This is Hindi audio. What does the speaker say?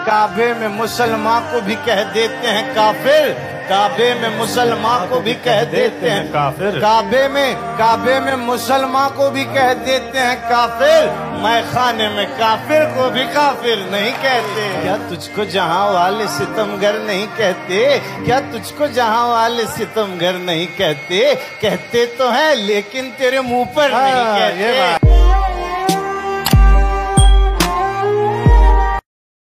काबे में मुसलमान को भी कह देते हैं काफिर, काबे में मुसलमान को भी कह देते हैं काफिर, काबे में मुसलमान को भी कह देते हैं काफिर, मैं खाने में काफिर को भी काफिर नहीं कहते। क्या तुझको जहां वाले सितमगर नहीं कहते? क्या तुझको जहां वाले सितमगर नहीं कहते? कहते तो हैं लेकिन तेरे मुंह पर नहीं कहते।